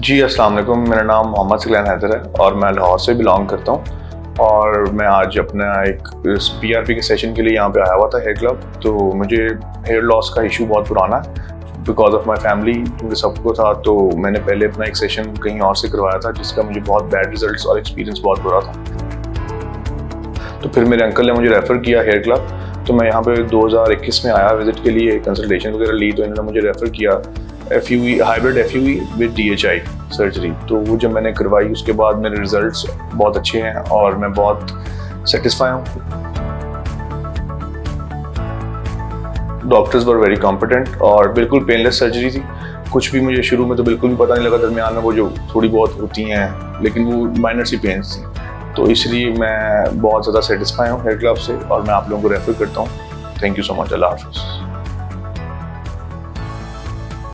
जी, अस्सलाम वालेकुम। मेरा नाम मोहम्मद सगलैन हैदर है और मैं लाहौर से बिलोंग करता हूँ और मैं आज अपना एक PRP के सेशन के लिए यहाँ पे आया हुआ था हेयर क्लब। तो मुझे हेयर लॉस का इशू बहुत पुराना है बिकॉज ऑफ माई फैमिली, क्योंकि सबको था। तो मैंने पहले अपना एक सेशन कहीं और से करवाया था जिसका मुझे बहुत बैड रिजल्ट्स और एक्सपीरियंस बहुत बुरा था। तो फिर मेरे अंकल ने मुझे रेफ़र किया हेयर क्लब। तो मैं यहाँ पे 2021 में आया विज़िट के लिए, कंसल्टेशन वगैरह ली। तो इन्होंने मुझे रेफ़र किया हाइब्रिड FUE विद DHI सर्जरी। तो वो जब मैंने करवाई उसके बाद मेरे रिजल्ट्स बहुत अच्छे हैं और मैं बहुत सेटिस्फाई हूँ। डॉक्टर्स वर वेरी कॉम्पिटेंट और बिल्कुल पेनलेस सर्जरी थी। कुछ भी मुझे शुरू में तो बिल्कुल भी पता नहीं लगा, दरमियान में वो जो थोड़ी बहुत होती हैं लेकिन वो माइनर सी पेन्स थी। तो इसलिए मैं बहुत ज़्यादा सेटिस्फाई हूँ हेयर क्लब से और मैं आप लोगों को रेफ़र करता हूँ। Thank you so much. अल्लाह हाफ़िज़।